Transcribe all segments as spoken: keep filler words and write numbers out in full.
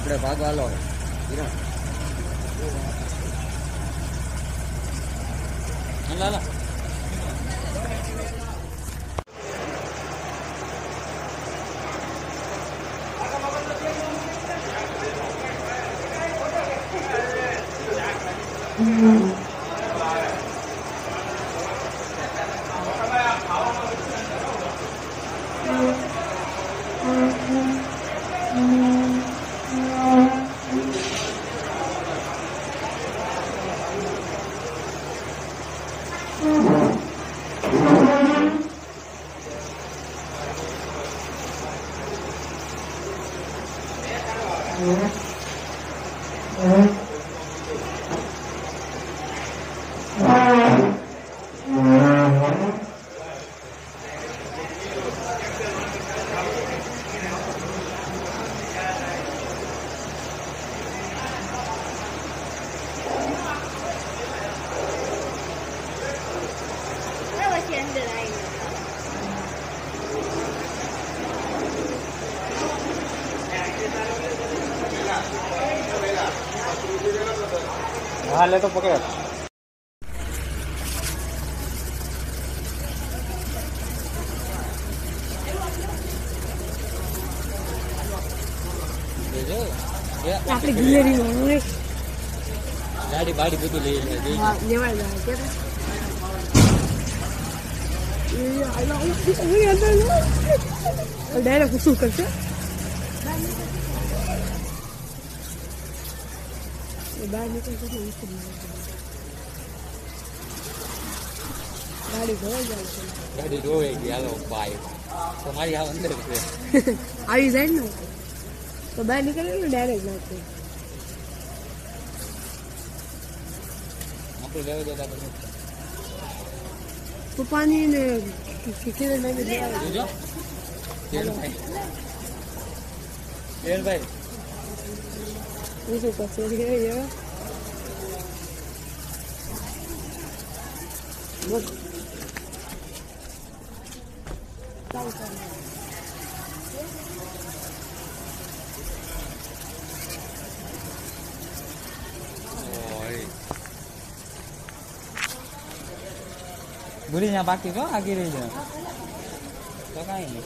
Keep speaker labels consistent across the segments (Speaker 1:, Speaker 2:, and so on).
Speaker 1: આપણે ભાગવા લો હાલો હાલે તો પકડ
Speaker 2: આપણી ગેલેરીમાં
Speaker 1: ગાડી બાડી બધું લઈ
Speaker 2: લેવાય જાય ડાયરેક્ટ શું કરશે બહાર નીકળશે ગાડી ધોવાઈ જાય છે
Speaker 1: ગાડી ધોવાઈ ગઈ હાલો ભાઈ તમારી આ અંદર છે
Speaker 2: આવી જાય ને તો બહાર નીકળે ને ડાયરેક્ટ નાખે
Speaker 1: આપણે લેવા જતા
Speaker 2: પપ્પાની ને ખીચડી લઈને
Speaker 1: જોજો ભાઈ ભાઈ
Speaker 2: Isso passou ali aí, ó.
Speaker 1: Boleh yang pakai kau akhirnya je. Kau kan ini.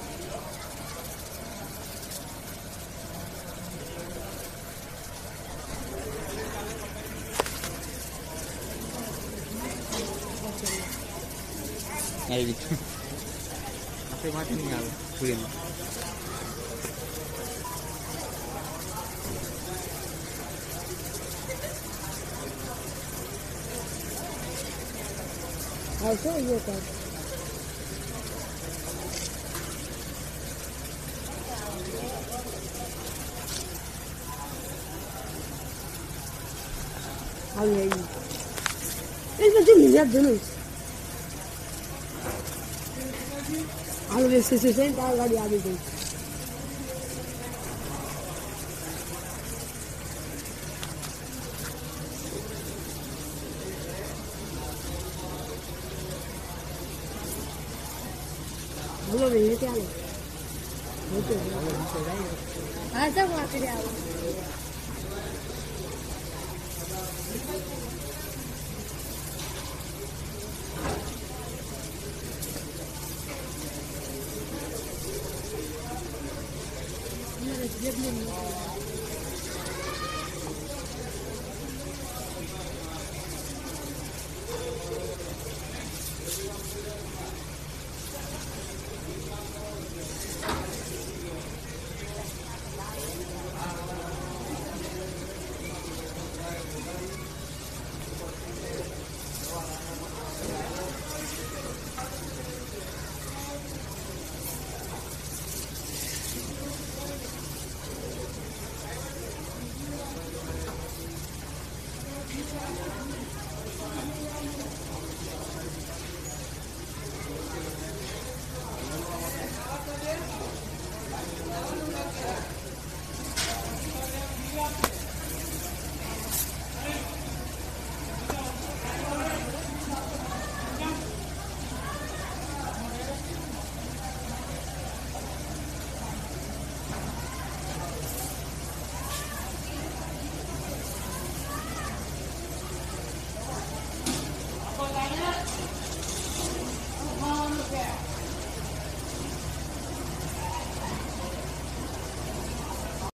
Speaker 1: Ay gitu. Apa mati ni aku? Boleh.
Speaker 2: Acho ये कर आ गई इसमें जो मिल जाए दोनों आलू से से से दाल गाड़ी आ गई बोलो भैया क्या लो हाँ सब वहाँ पे आओ